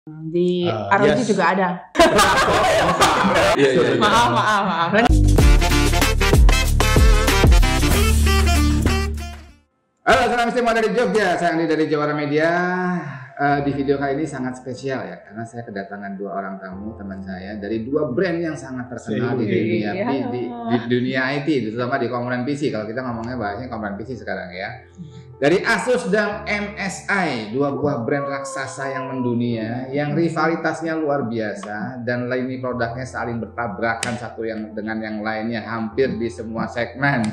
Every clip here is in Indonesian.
Di ROG Yes. juga ada. Iya. Maaf. Halo, salam istimewa dari Jogja. Saya Andi dari Jawara Media. Di video kali ini sangat spesial ya, karena saya kedatangan dua orang tamu teman saya dari dua brand yang sangat terkenal di dunia di dunia IT, terutama di komponen PC. Kalau kita ngomongnya bahasanya komponen PC sekarang ya. Dari Asus dan MSI, dua buah brand raksasa yang mendunia, yang rivalitasnya luar biasa dan lini produknya saling bertabrakan satu yang dengan yang lainnya hampir di semua segmen.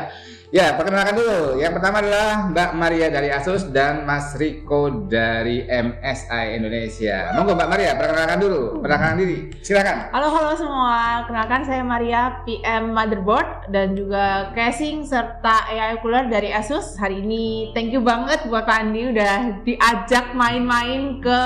Ya, perkenalkan dulu. Yang pertama adalah Mbak Maria dari Asus dan Mas Riko dari MSI Indonesia. Monggo Mbak Maria, perkenalkan diri. Silakan. Halo semua, kenalkan saya Maria, PM Motherboard dan juga casing serta AI cooler dari Asus. Hari ini thank you banget buat Pak Andi udah diajak main-main ke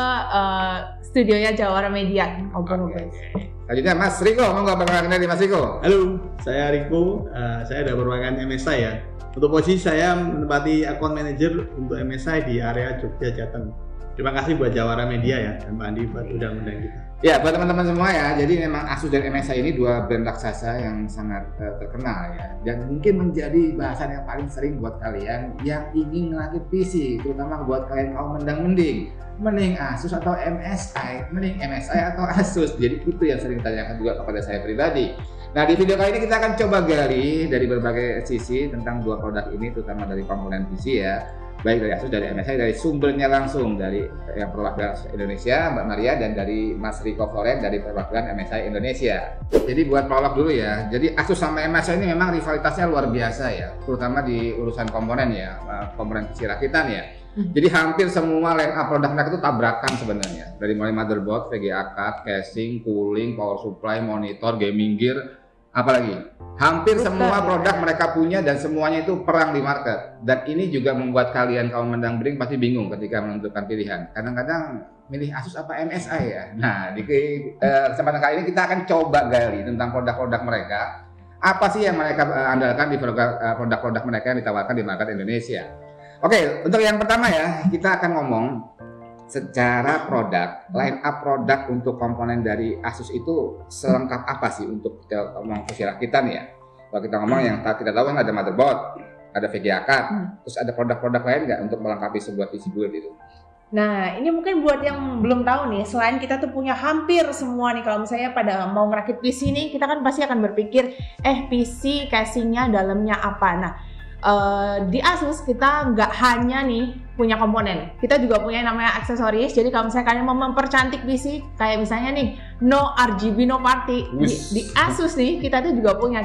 studionya Jawara Media. Ngobrol-ngobrol. Selanjutnya Mas Riko, monggo perkenalkan diri Mas Riko. Halo, saya Riko. Saya ada merupakan MSI ya. Untuk posisi saya menempati account manager untuk MSI di area Jogja, Jateng. Terima kasih buat Jawara Media ya dan Pak Andi buat udah undang kita. Ya, buat teman-teman semua ya. Jadi memang Asus dan MSI ini dua brand raksasa yang sangat terkenal ya. Dan mungkin menjadi bahasan yang paling sering buat kalian yang ingin ngerakit PC, terutama buat kalian kaum mendang-mending. Mending Asus atau MSI, mending MSI atau Asus. Jadi itu yang sering ditanyakan juga kepada saya pribadi. Nah, di video kali ini kita akan coba gali dari berbagai sisi tentang dua produk ini, terutama dari komponen PC ya. Baik dari Asus, dari MSI, dari sumbernya langsung dari yang perwakilan Indonesia, Mbak Maria, dan dari Mas Riko Floren dari perwakilan MSI Indonesia. Jadi buat prolog dulu ya. Jadi Asus sama MSI ini memang rivalitasnya luar biasa ya, terutama di urusan komponen ya, komponen PC rakitan ya. Jadi hampir semua line up produk mereka itu tabrakan sebenarnya. Dari mulai motherboard, VGA card, casing, cooling, power supply, monitor, gaming gear, apalagi hampir semua produk mereka punya dan semuanya itu perang di market. Dan ini juga membuat kalian kaum mendang-mending pasti bingung ketika menentukan pilihan. Kadang-kadang milih Asus apa MSI ya. Nah, di kesempatan kali ini kita akan coba gali tentang produk-produk mereka. Apa sih yang mereka andalkan di produk-produk mereka yang ditawarkan di market Indonesia. Oke, untuk yang pertama ya, kita akan ngomong secara produk, line up produk untuk komponen dari Asus itu selengkap apa sih untuk kita ngomong PC rakitan ya. Kalau kita ngomong yang kita tahu kan ada motherboard, ada VGA card, terus ada produk-produk lain nggak untuk melengkapi sebuah PC build itu? Nah, ini mungkin buat yang belum tahu nih, selain kita tuh punya hampir semua nih, kalau misalnya pada mau ngerakit PC nih, kita kan pasti akan berpikir, PC casingnya dalamnya apa. Nah, di Asus kita nggak hanya nih punya komponen, kita juga punya yang namanya aksesoris. Jadi kalau misalnya kalian mau mempercantik PC, kayak misalnya nih no RGB no party di Asus nih, kita juga punya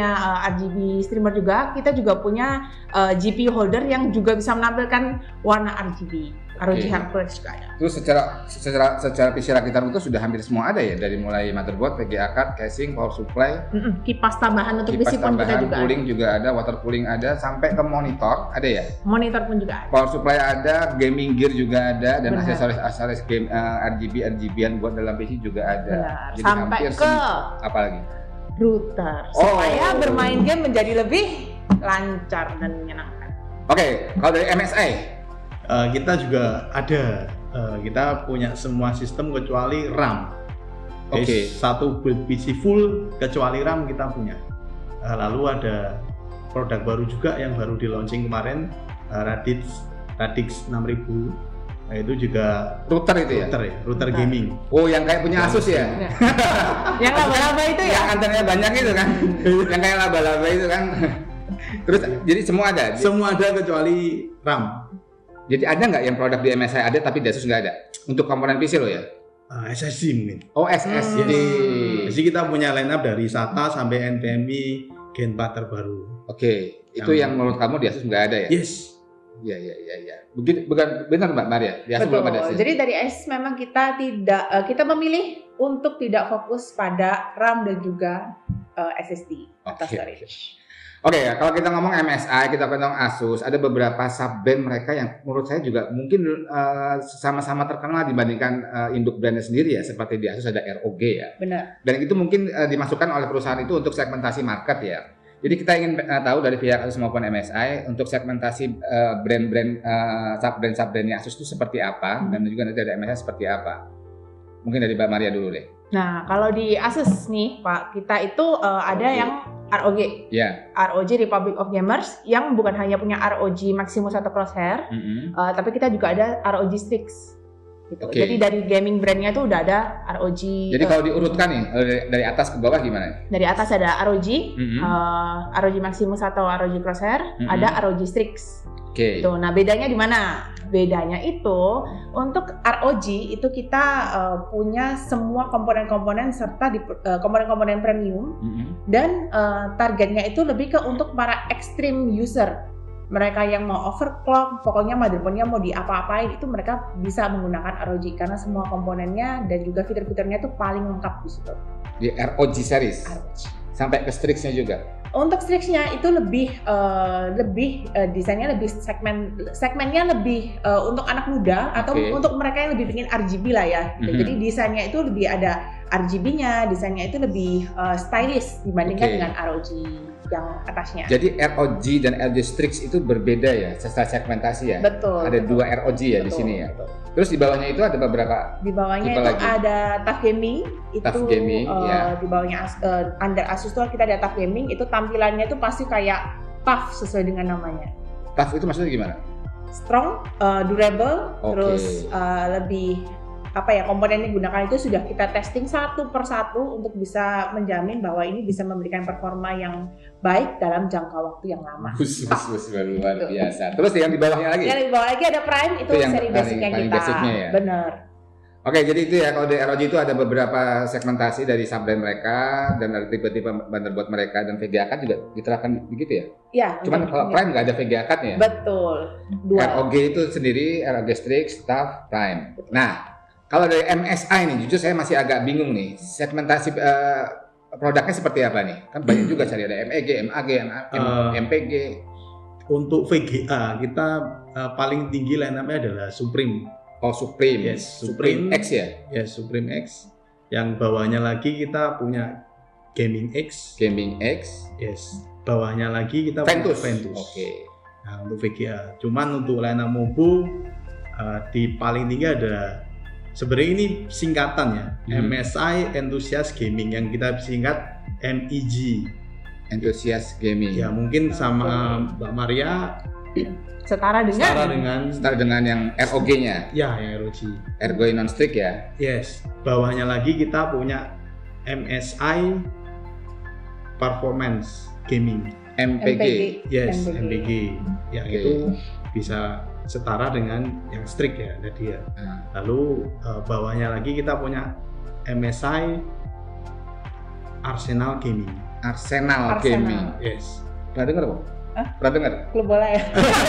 RGB streamer juga, kita juga punya GPU holder yang juga bisa menampilkan warna RGB. ROG Hardware juga ada. Terus secara PC rakitan itu sudah hampir semua ada ya, dari mulai motherboard, VGA card, casing, power supply, kipas tambahan untuk PC pun kita juga cooling juga ada, water cooling ada, sampai ke monitor ada ya. Monitor pun juga ada. Power supply ada, gaming gear juga ada, dan aksesoris game RGB-an buat dalam PC juga ada. Jadi sampai ke apalagi router supaya bermain game menjadi lebih lancar dan menyenangkan. Oke, kalau dari MSI kita juga ada, kita punya semua sistem kecuali RAM. Satu build PC full kecuali RAM kita punya. Lalu ada produk baru juga yang baru di launching kemarin, Radix 6000. Nah, itu juga router itu router gaming. Oh, yang kayak punya Asus ya? Yang laba-laba itu ya? Yang antenanya banyak itu kan? Yang kayak laba-laba itu kan? Terus jadi semua ada? Semua ada kecuali RAM. Jadi ada nggak yang produk di MSI ada tapi di Asus nggak ada? Untuk komponen PC lo ya? SSD mungkin. Oh, SSD. Jadi kita punya line up dari SATA sampai NVMe Gen 4 terbaru. Oke, itu yang menurut kamu di Asus nggak ada ya? Yes. Iya. Bukan benar Mbak Maria? Di Asus belum ada sih. Jadi dari Asus memang kita memilih untuk tidak fokus pada RAM dan juga SSD atau storage. Oke, kalau kita ngomong MSI, kita ngomong Asus, ada beberapa sub-brand mereka yang menurut saya juga mungkin sama-sama terkenal dibandingkan induk brandnya sendiri ya, seperti di Asus ada ROG ya. Benar. Dan itu mungkin dimasukkan oleh perusahaan itu untuk segmentasi market ya. Jadi kita ingin tahu dari pihak Asus maupun MSI untuk segmentasi brand-brand sub-brandnya Asus itu seperti apa dan juga nanti dari MSI seperti apa. Mungkin dari Mbak Maria dulu deh. Nah, kalau di Asus nih, Pak, kita itu ada yang ROG. Ya. ROG Republic of Gamers yang bukan hanya punya ROG Maximus atau Crosshair, tapi kita juga ada ROG Strix. Gitu. Jadi dari gaming brandnya itu udah ada ROG. Jadi kalau diurutkan nih dari atas ke bawah gimana? Dari atas ada ROG, ROG Maximus atau ROG Crosshair, ada ROG Strix. Tuh, nah bedanya di mana? Bedanya itu untuk ROG itu kita punya semua komponen-komponen serta komponen-komponen premium dan targetnya itu lebih ke untuk para extreme user. Mereka yang mau overclock, pokoknya motherboardnya mau diapa-apain itu mereka bisa menggunakan ROG karena semua komponennya dan juga fitur-fiturnya itu paling lengkap di situ. Di ROG series. ROG. Sampai ke Strix-nya juga. Untuk Strix-nya itu lebih desainnya lebih segmennya lebih untuk anak muda atau untuk mereka yang lebih ingin RGB lah ya. Jadi desainnya itu lebih ada RGB-nya, desainnya itu lebih stylish dibandingkan dengan ROG yang atasnya. Jadi ROG dan ROG Strix itu berbeda ya secara segmentasi ya. Betul. Ada dua ROG ya di sini ya. Betul. Terus di bawahnya itu ada beberapa. Di bawahnya itu lagi. Ada TUF Gaming. TUF Gaming, ya. Di bawahnya under Asus tuh kita ada TUF Gaming. Itu tampilannya tuh pasti kayak TUF sesuai dengan namanya. TUF itu maksudnya gimana? Strong, durable, terus lebih komponen yang digunakan itu sudah kita testing satu per satu untuk bisa menjamin bahwa ini bisa memberikan performa yang baik dalam jangka waktu yang lama. Luar biasa. Terus yang di bawahnya lagi? Yang di bawah lagi ada Prime, itu yang seri basicnya kita. Basicnya ya? Benar. Oke, jadi itu ya, kalau di ROG itu ada beberapa segmentasi dari subbrand mereka dan ada tipe-tipe motherboard mereka, dan VGA card juga diterapkan begitu ya? Iya. Cuman kalau Prime nggak ada VGA card-nya? Betul. ROG itu sendiri, ROG Strix, TUF, Prime. Betul. Nah, kalau dari MSI nih, jujur saya masih agak bingung nih, segmentasi produknya seperti apa nih? Kan banyak juga cari, ada MEG, MAG, MPG. Untuk VGA kita paling tinggi line-up-nya adalah Supreme. Oh, Supreme. Yes, Supreme X ya? Yes, Supreme X. Yang bawahnya lagi kita punya Gaming X. Gaming X. Yes. Bawahnya lagi kita Ventus. punya Ventus. Oke. Nah, untuk VGA. Cuman untuk line-up Mobu di paling tinggi ada, sebenarnya ini singkatan ya, MSI Enthusiast Gaming, yang kita singkat MEG. Enthusiast Gaming. Ya, mungkin sama Mbak Maria setara dengan yang ROG-nya. Ya, yang ROG. ROG non-stick ya. Yes. Bawahnya lagi kita punya MSI Performance Gaming. MPG. Yes, MPG. Yang itu bisa setara dengan yang strict ya tadi ya. Lalu bawahnya lagi kita punya MSI Arsenal Gaming. Arsenal Gaming. Yes. Pernah dengar, Bang? Pernah dengar? Klub bola ya.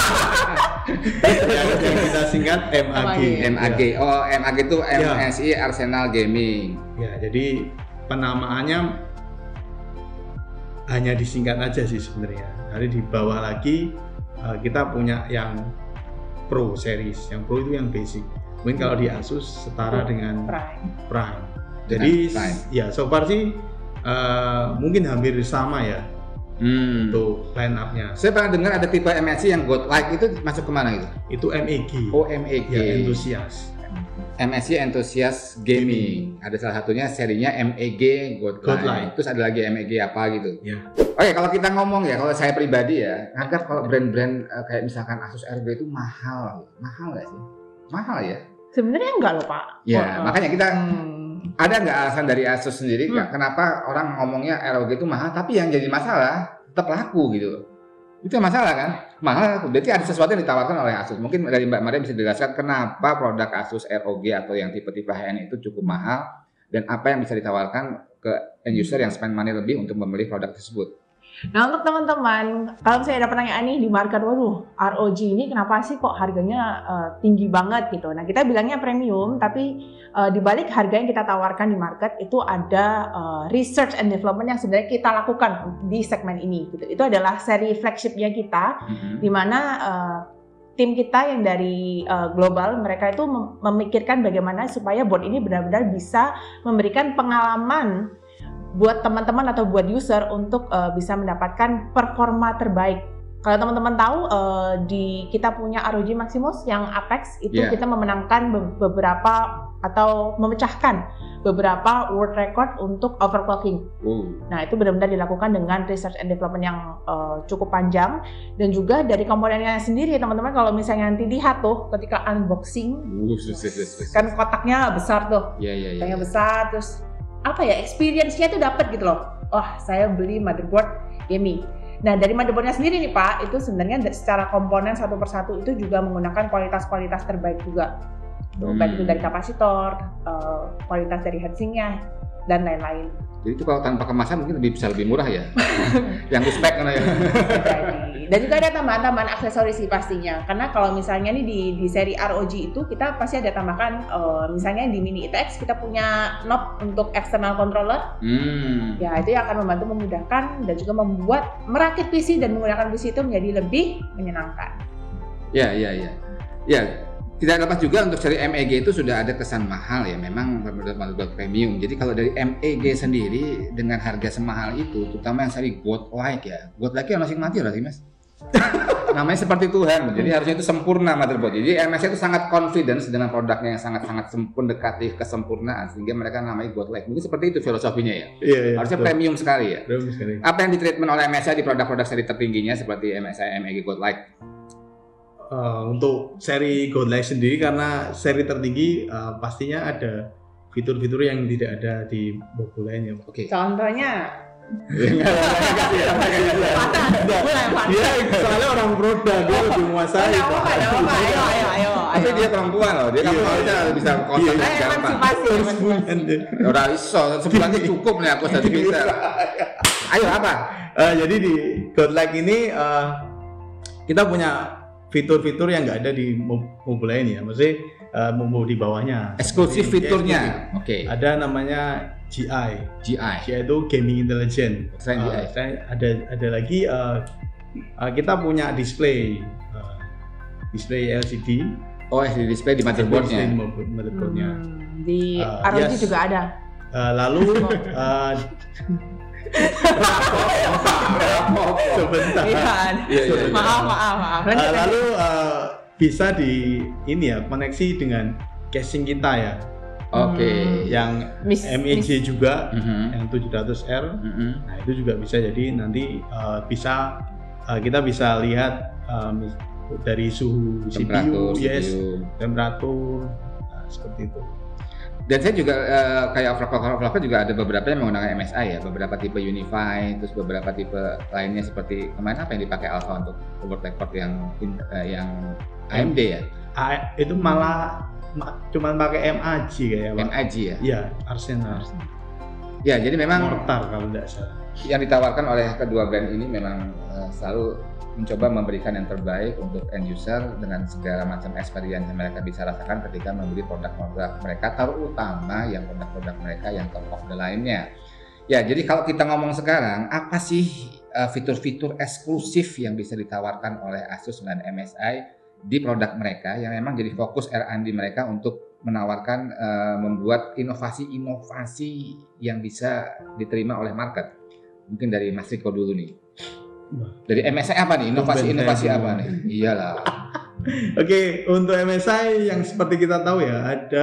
Yang kita singkat MAG. MAG. Oh, MAG itu MSI Arsenal Gaming. Ya, jadi penamaannya hanya disingkat aja sih sebenarnya. Nanti di bawah lagi kita punya yang Pro series. Yang Pro itu yang basic. Mungkin kalau di Asus setara dengan Prime. Jadi ya so far sih mungkin hampir sama ya. Untuk line up-nya. Saya pernah dengar ada tipe MSI yang Godlike, itu masuk kemana gitu? Itu MEG. Oh, MEG. Ya, Enthusiast. MSI Enthusiast Gaming. Ada salah satunya serinya MEG Godlike. Terus ada lagi MEG apa gitu. Ya. Oke, kalau kita ngomong ya, kalau saya pribadi ya, nganggap kalau brand-brand kayak misalkan Asus ROG itu mahal nggak sih? Mahal ya? Sebenarnya enggak loh, Pak. Ya, makanya kita ada nggak alasan dari Asus sendiri kenapa orang ngomongnya ROG itu mahal, tapi yang jadi masalah tetap laku gitu? Itu yang masalah kan? Mahal, berarti ada sesuatu yang ditawarkan oleh Asus. Mungkin dari Mbak Maria bisa dijelaskan kenapa produk Asus ROG atau yang tipe-tipe high-end itu cukup mahal, dan apa yang bisa ditawarkan ke end user yang spend money lebih untuk membeli produk tersebut. Nah, untuk teman-teman, kalau saya ada pertanyaan nih di market, waduh, ROG ini kenapa sih kok harganya tinggi banget gitu. Nah, kita bilangnya premium, tapi di balik harga yang kita tawarkan di market itu ada research and development yang sebenarnya kita lakukan di segmen ini gitu. Itu adalah seri flagshipnya kita, di mana tim kita yang dari global, mereka itu memikirkan bagaimana supaya board ini benar-benar bisa memberikan pengalaman buat teman-teman atau buat user untuk bisa mendapatkan performa terbaik. Kalau teman-teman tahu kita punya ROG Maximus yang Apex itu kita memenangkan beberapa atau memecahkan beberapa world record untuk overclocking. Nah, itu benar-benar dilakukan dengan research and development yang cukup panjang, dan juga dari komponennya sendiri, teman-teman. Kalau misalnya nanti lihat tuh ketika unboxing, kan kotaknya besar tuh, kotaknya besar, terus apa ya, experience-nya tuh dapat gitu loh. Wah, saya beli motherboard gaming. Nah, dari motherboardnya sendiri nih Pak, itu sebenarnya secara komponen satu persatu itu juga menggunakan kualitas-kualitas terbaik juga. Baik itu dari kapasitor, kualitas dari heatsinknya, dan lain-lain. Jadi itu kalau tanpa kemasan mungkin bisa lebih murah ya? Yang spek kan ya? Dan juga ada tambahan-tambahan aksesoris sih pastinya. Karena kalau misalnya nih di seri ROG itu kita pasti ada tambahkan, misalnya di Mini ITX kita punya knob untuk external controller. Ya, itu yang akan membantu memudahkan dan juga membuat merakit PC dan menggunakan PC itu menjadi lebih menyenangkan. Ya. Tidak lepas juga untuk seri MEG itu sudah ada kesan mahal ya, memang motherboard premium. Jadi kalau dari MEG sendiri dengan harga semahal itu, terutama yang seri Godlike ya, Godlike yang masih mati lah sih Mas. Namanya seperti Tuhan, jadi harusnya itu sempurna motherboard. Jadi MSI itu sangat confidence dengan produknya yang sangat-sangat mendekati kesempurnaan, sehingga mereka namanya Godlike. Mungkin seperti itu filosofinya ya. Harusnya betul. Premium sekali ya. Premium sekali. Apa yang ditreatment oleh MSI di produk-produk seri tertingginya seperti MSI MEG Godlike? Untuk seri Godlike sendiri, karena seri tertinggi pastinya ada fitur-fitur yang tidak ada di buku lainnya. Oke. Contohnya? Dia soalnya orang produk, dia lebih menguasai. Ayo. Tapi dia perempuan loh, dia kan bisa kontak gampang. Udah iso, sebulan itu cukup nih aku tadi bisa. Ayo apa? Jadi di Godlike ini kita punya fitur-fitur yang nggak ada di mobile lain ya, maksudnya mobile di bawahnya. Eksklusif fiturnya. Oke. Ada namanya GI itu Gaming Intelligence. Selain GI, ada lagi kita punya display LCD. Oh, LCD display di motherboardnya. Di ROG juga ada. Lalu sebentar. Maaf. Lalu bisa di ini ya, koneksi dengan casing kita ya. Oke. Yang MEG juga, yang 700R. Nah, itu juga bisa, jadi nanti kita bisa lihat dari suhu temperatur, CPU, temperatur, seperti itu. Dan saya juga kayak overclock juga ada beberapa yang menggunakan MSI ya, beberapa tipe Unify, terus beberapa tipe lainnya seperti kemarin apa yang dipakai Alpha untuk world record yang AMD ya? Itu malah cuman pakai MAG kayak Pak. MAG ya? Iya, Arsenal. Ya, jadi memang Mortar kalau tidak salah. Yang ditawarkan oleh kedua brand ini memang selalu mencoba memberikan yang terbaik untuk end user dengan segala macam experience yang mereka bisa rasakan ketika membeli produk-produk mereka, terutama yang produk-produk mereka yang top of the line-nya. Ya, jadi kalau kita ngomong sekarang, apa sih fitur-fitur eksklusif yang bisa ditawarkan oleh Asus dan MSI di produk mereka yang memang jadi fokus R&D mereka untuk menawarkan membuat inovasi-inovasi yang bisa diterima oleh market. Mungkin dari Mas Riko dulu nih. Dari MSI apa nih? Inovasi apa nih? Iyalah. Oke, untuk MSI yang seperti kita tahu ya, ada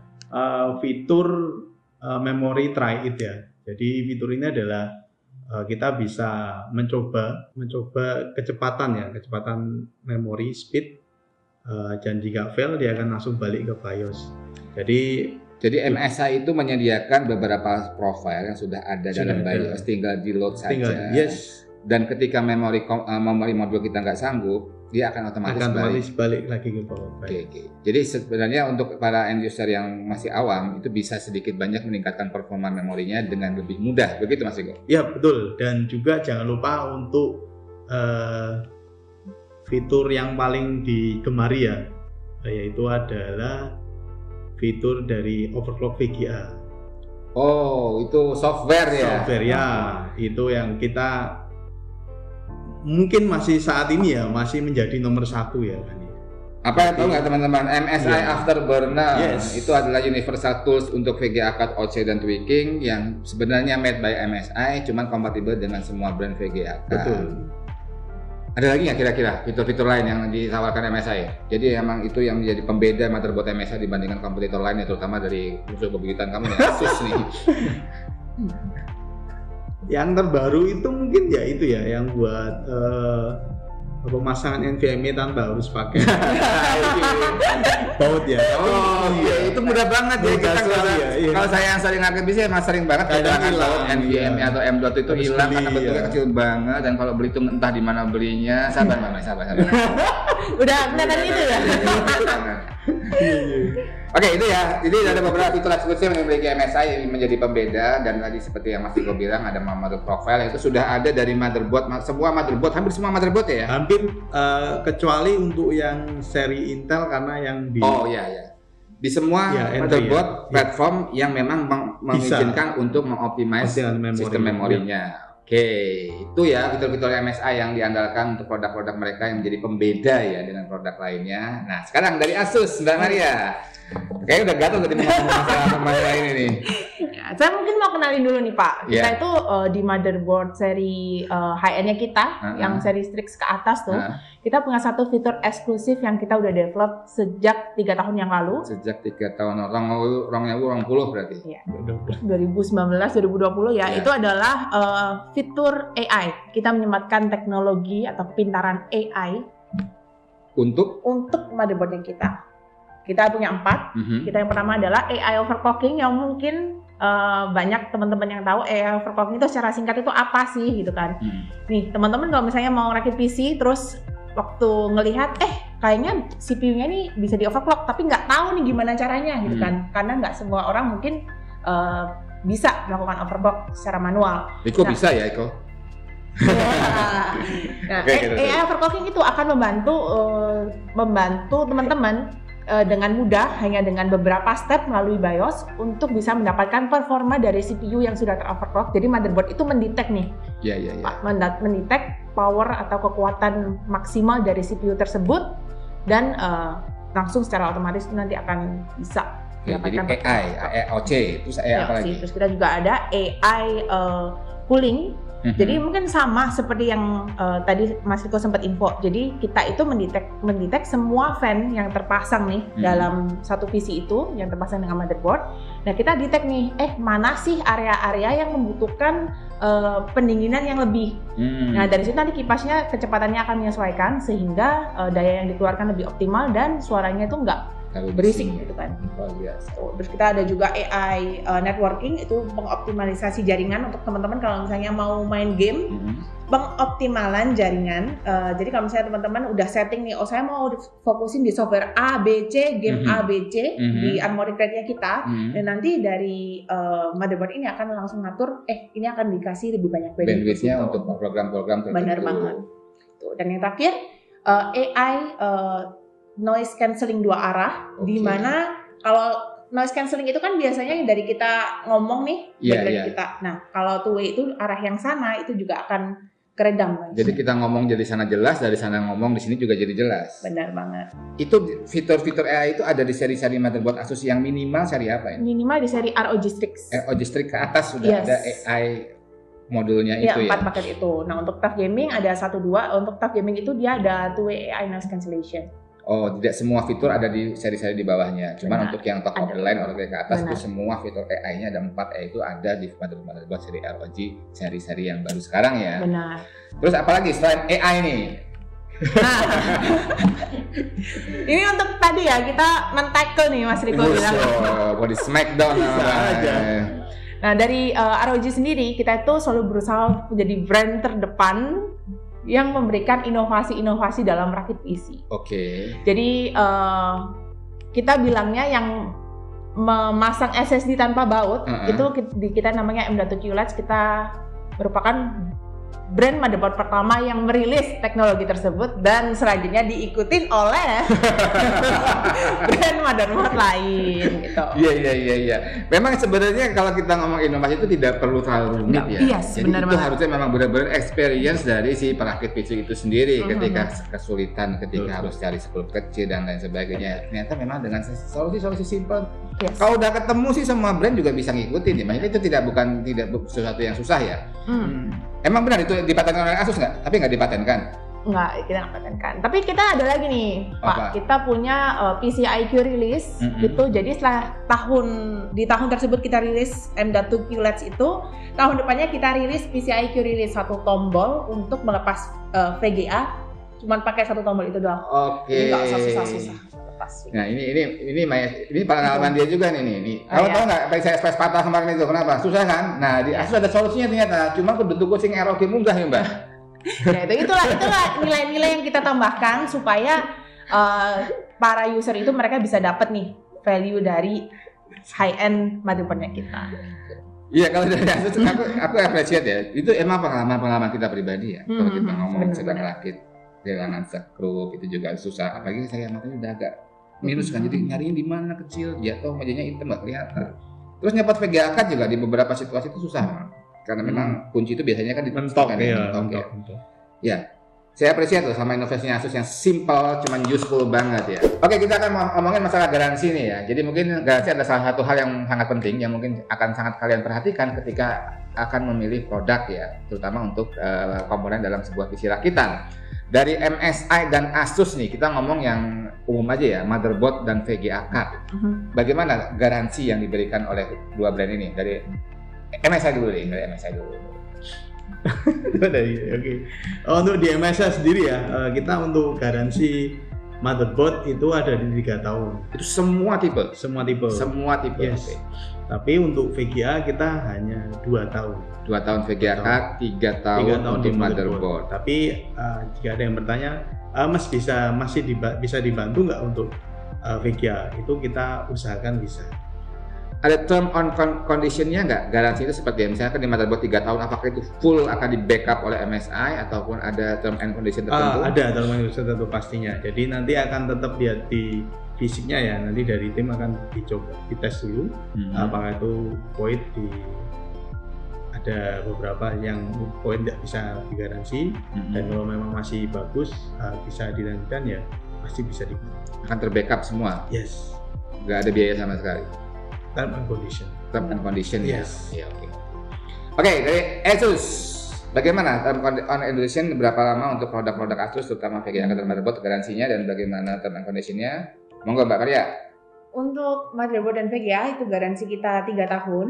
fitur memory try it ya. Jadi fitur ini adalah kita bisa mencoba kecepatan memori speed, dan jika fail dia akan langsung balik ke BIOS. Jadi MSI itu menyediakan beberapa profile yang sudah ada dalam BIOS, tinggal di load saja. Yes. Dan ketika memori modul kita nggak sanggup, dia akan otomatis balik lagi ke bawah. Oke. Jadi sebenarnya untuk para end user yang masih awam itu bisa sedikit banyak meningkatkan performa memorinya dengan lebih mudah. Begitu Mas Riko? Ya betul. Dan juga jangan lupa untuk fitur yang paling digemari ya, yaitu adalah fitur dari overclock VGA. Oh, itu software ya? Software ya, itu yang kita mungkin masih saat ini ya masih menjadi nomor 1 ya kan. Apa yang tahu nggak teman-teman? MSI Afterburner itu adalah universal tools untuk VGA cut, outset dan tweaking yang sebenarnya made by MSI, cuman kompatibel dengan semua brand VGA. Betul. Ada lagi nggak kira-kira fitur-fitur lain yang ditawarkan MSI? Jadi emang itu yang menjadi pembeda motherboard MSI dibandingkan kompetitor lainnya, terutama dari musuh bebuyutan kamu ya, Asus nih. Yang terbaru itu mungkin ya itu ya, yang buat pemasangan NVMe tanpa harus pakai baut ya. Oh iya, itu mudah banget ya. Kita kalau saya yang sering pakai PC emang sering banget kehilangan baut NVMe atau M.2 itu hilang karena bentuknya kecil banget, dan kalau beli itu entah di mana belinya. Sabar. Udah kelihatan itu ya. Oke, itu ya. Jadi ada beberapa fitur eksklusif yang memiliki MSI yang menjadi pembeda, dan tadi seperti yang Mas Diko bilang ada motherboard profile itu sudah ada dari motherboard, hampir semua motherboard ya. Hampir kecuali untuk yang seri Intel karena yang di di semua motherboard platform yang memang mengizinkan untuk mengoptimize sistem memorinya. Oke, itu ya fitur-fitur MSI yang diandalkan untuk produk-produk mereka yang menjadi pembeda ya dengan produk lainnya. Nah, sekarang dari Asus, Mbak Maria. Kayaknya udah gatel tadi ngomong masalah ini nih. Ya, saya mungkin mau kenalin dulu nih Pak. Kita itu di motherboard seri high-end-nya kita, yang seri Strix ke atas tuh, kita punya satu fitur eksklusif yang kita udah develop sejak 3 tahun yang lalu. Sejak 3 tahun, orangnya berarti. Iya. 2019-2020 ya, itu adalah fitur AI. Kita menyematkan teknologi atau kepintaran AI untuk motherboard yang kita. Kita punya 4. Kita yang pertama adalah AI overclocking, yang mungkin banyak teman-teman yang tahu AI overclocking itu secara singkat itu apa sih gitu kan. Nih teman-teman kalau misalnya mau rakit PC terus waktu ngelihat kayaknya CPU-nya nih bisa di overclock tapi nggak tahu nih gimana caranya gitu kan, karena nggak semua orang mungkin bisa melakukan overclock secara manual. Iko bisa ya Iko? Nah, AI overclocking itu akan membantu teman-teman dengan mudah hanya dengan beberapa step melalui BIOS untuk bisa mendapatkan performa dari CPU yang sudah teroverclock. Jadi motherboard itu mendetek nih, mendetek power atau kekuatan maksimal dari CPU tersebut, dan langsung secara otomatis itu nanti akan bisa mendapatkan. Jadi AI, AOC, terus AI apa lagi? Terus kita juga ada AI cooling. Jadi mungkin sama seperti yang tadi Mas Riko sempat info. Jadi kita itu mendetek semua fan yang terpasang nih dalam satu PC itu yang terpasang dengan motherboard. Nah kita detek nih, mana sih area-area yang membutuhkan pendinginan yang lebih. Nah dari situ nanti kipasnya kecepatannya akan menyesuaikan sehingga daya yang dikeluarkan lebih optimal dan suaranya itu nggak berisik gitu kan. Terus kita ada juga AI networking, itu pengoptimalisasi jaringan untuk teman-teman kalau misalnya mau main game, pengoptimalan jaringan. Jadi kalau misalnya teman-teman udah setting nih, saya mau fokusin di software A, B, C, game A, B, C di Armoury Crate-nya kita, dan nanti dari motherboard ini akan langsung ngatur, ini akan dikasih lebih banyak bandwidth-nya untuk program-program tertentu. Benar banget. Dan yang terakhir AI noise cancelling 2 arah, di mana kalau noise cancelling itu kan biasanya dari kita ngomong nih, dari kita. Nah, kalau two way itu arah yang sana itu juga akan keredam. Jadi kita ngomong jadi sana jelas, dari sana ngomong di sini juga jadi jelas. Benar banget. Itu fitur-fitur AI itu ada di seri-seri motherboard Asus yang minimal seri apa ya? Minimal di seri ROG Strix. ROG Strix ke atas sudah ada AI modulnya itu ya? 4 paket itu. Nah, untuk TUF Gaming ada 1-2. Untuk TUF Gaming itu dia ada two way AI noise cancellation. Oh, tidak semua fitur ada di seri-seri di bawahnya. Cuman untuk yang top of the line atau ke atas itu semua fitur AI-nya ada 4, yaitu ada di motherboard seri ROG seri-seri yang baru sekarang ya. Benar. Terus apalagi selain AI nih? Nah, ini untuk tadi ya kita men-tackle nih Mas Riko bilang. Mau di smackdown aja. Nah dari ROG sendiri kita itu selalu berusaha menjadi brand terdepan yang memberikan inovasi-inovasi dalam rakit PC. Oke. Jadi kita bilangnya yang memasang SSD tanpa baut itu kita namanya M.2 QLED. Kita merupakan brand motherboard pertama yang merilis teknologi tersebut dan selanjutnya diikutin oleh brand motherboard lain gitu. Iya. Memang sebenarnya kalau kita ngomong inovasi itu tidak perlu terlalu rumit ya. Iya, jadi itu harusnya memang benar-benar experience dari si perakit PC itu sendiri ketika kesulitan, ketika harus cari skrup kecil dan lain sebagainya. Ternyata memang dengan solusi-solusi simpel. Kalau udah ketemu sih semua brand juga bisa ngikutin ya. Maksudnya itu tidak sesuatu yang susah ya. Emang benar itu dipatenkan oleh Asus nggak? Tapi nggak dipatenkan? Enggak, kita nggak patenkan. Tapi kita ada lagi nih, Pak. Kita punya PCIQ release. Itu jadi setelah di tahun tersebut kita rilis M.2 QLEDs itu, tahun depannya kita rilis PCIQ release, satu tombol untuk melepas VGA. Cuman pakai satu tombol itu doang. Jadi nggak usah susah-susah. Nah ini pengalaman dia juga nih. Kamu tahu nggak? Tadi saya space patah kemarin itu, kenapa? Susah kan? Nah di Asus ada solusinya ternyata. Cuma bentuk kucing ROG munggah ya Mbak. Ya itulah nilai-nilai yang kita tambahkan supaya para user itu mereka bisa dapat nih value dari high end motherboardnya kita. Iya, kalau dari Asus aku appreciate ya. Itu emang pengalaman kita pribadi ya. Kalau kita ngomong sedang rakit dengan sekrup itu juga susah. Apalagi saya matanya udah agak minus kan, jadi nyariin di mana kecil, jatuh mejanya hitam nggak kelihatan. Terus nyepat VGA card juga di beberapa situasi itu susah, karena memang kunci itu biasanya kan mentok ya. Ya, saya apresiasi tuh sama inovasinya Asus yang simple, cuman useful banget ya. Oke, kita akan ngomongin masalah garansi nih ya. Jadi mungkin garansi adalah salah satu hal yang sangat penting yang mungkin akan sangat kalian perhatikan ketika akan memilih produk ya, terutama untuk komponen dalam sebuah PC rakitan. Dari MSI dan Asus nih, kita ngomong yang umum aja ya, motherboard dan VGA card. Bagaimana garansi yang diberikan oleh dua brand ini? Dari MSI dulu. Untuk di MSI sendiri ya, kita untuk garansi motherboard itu ada di 3 tahun. Itu semua tipe? Semua tipe. Yes. Okay. Tapi untuk VGA kita hanya 2 tahun. 2 tahun VGA card, 3 tahun untuk motherboard. Tapi jika ada yang bertanya, Mas masih bisa dibantu nggak untuk VGA? Itu kita usahakan bisa. Ada term on condition-nya nggak? Garansi itu seperti misalnya di motherboard 3 tahun, apakah itu full akan di backup oleh MSI ataupun ada term and condition tertentu? Ada term and condition tertentu pastinya. Jadi nanti akan tetap lihat di fisiknya ya, nanti dari tim akan dites dulu apakah itu void ada beberapa yang void tidak bisa digaransi dan kalau memang masih bagus bisa dilanjutkan ya pasti bisa akan terbackup semua. Yes. Nggak ada biaya sama sekali. Term and condition. Term and condition yes. Ya. Oke, dari Asus. Bagaimana term and condition, berapa lama untuk produk-produk Asus terutama VGA dan motherboard garansinya dan bagaimana term and condition-nya? Monggo Mbak Maria. Untuk motherboard dan VGA itu garansi kita 3 tahun.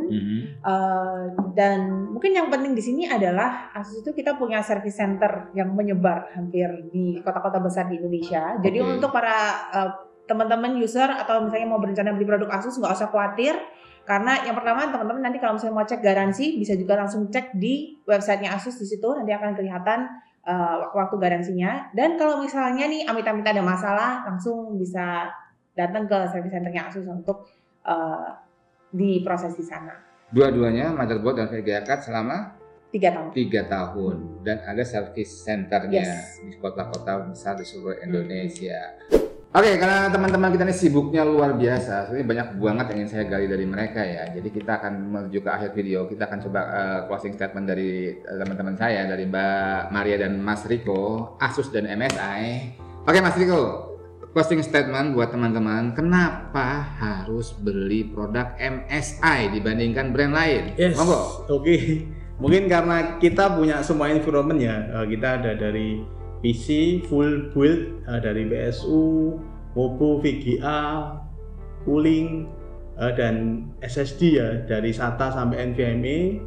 Dan mungkin yang penting di sini adalah Asus itu kita punya service center yang menyebar hampir di kota-kota besar di Indonesia. Jadi untuk para teman-teman user atau misalnya mau berencana beli produk Asus nggak usah khawatir. Karena yang pertama teman-teman nanti kalau misalnya mau cek garansi bisa juga langsung cek di websitenya Asus, di situ nanti akan kelihatan waktu garansinya. Dan kalau misalnya nih amit-amit ada masalah langsung bisa datang ke service centernya Asus untuk diproses di sana. Dua-duanya motherboard dan VGA card selama 3 tahun dan ada service centernya di kota-kota besar di seluruh Indonesia. Oke, karena teman-teman kita ini sibuknya luar biasa, sebenarnya banyak banget yang ingin saya gali dari mereka ya. Jadi kita akan menuju ke akhir video, kita akan coba closing statement dari teman-teman saya, dari Mbak Maria dan Mas Riko, Asus dan MSI. Oke Mas Riko, closing statement buat teman-teman, kenapa harus beli produk MSI dibandingkan brand lain? Yes. Monggo. Oke. Mungkin karena kita punya semua environment ya, kita ada dari PC full build, dari PSU, MOBO, VGA, cooling, dan SSD ya, dari SATA sampai NVMe,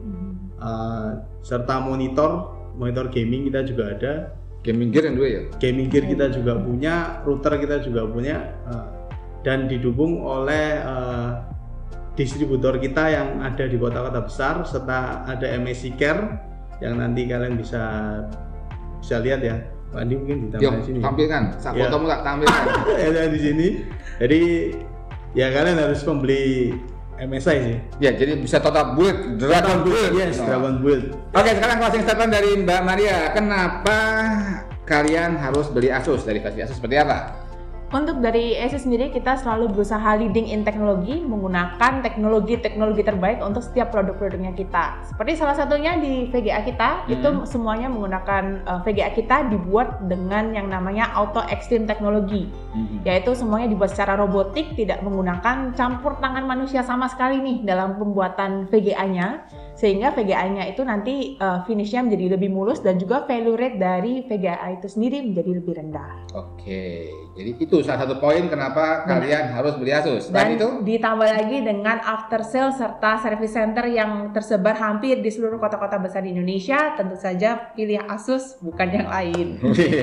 serta monitor gaming kita juga ada. Gaming gear yang dua ya? Gaming gear kita juga punya, router kita juga punya, dan didukung oleh distributor kita yang ada di kota-kota besar, serta ada MSI Care yang nanti kalian bisa lihat ya. Pak Andi mungkin ditambah di sini. Tampilkan, fotomu tak tampilkan. Ada di sini. Jadi ya kalian harus membeli MSI sih. Ya, jadi bisa total build, Dragon build. Yes, Dragon build. Oke, sekarang closing statement dari Mbak Maria. Kenapa kalian harus beli Asus? Dari versi Asus seperti apa? Untuk dari Asus sendiri kita selalu berusaha leading in teknologi, menggunakan teknologi terbaik untuk setiap produk-produknya kita. Seperti salah satunya di VGA kita, itu semuanya menggunakan VGA kita dibuat dengan yang namanya Auto Extreme Teknologi. Yaitu semuanya dibuat secara robotik, tidak menggunakan campur tangan manusia sama sekali nih dalam pembuatan VGA-nya. sehingga VGA-nya itu nanti finishnya menjadi lebih mulus dan juga value rate dari VGA itu sendiri menjadi lebih rendah. Oke, jadi itu salah satu poin kenapa kalian harus beli Asus. Dan itu ditambah lagi dengan after sale serta service center yang tersebar hampir di seluruh kota-kota besar di Indonesia. Tentu saja pilih Asus bukan yang lain.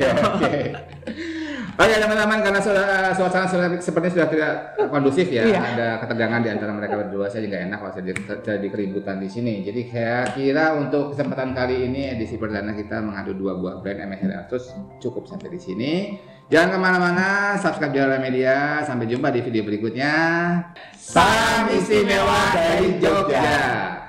Oke teman-teman, karena suasana sepertinya sudah tidak kondusif ya, ada ketegangan di antara mereka berdua, saya juga enak kalau jadi keributan di sini. Jadi saya kira untuk kesempatan kali ini edisi perdana kita mengadu 2 buah brand MSI dan Asus cukup sampai di sini. Jangan kemana-mana, subscribe Jalan Media. Sampai jumpa di video berikutnya. Salam istimewa dari Jogja.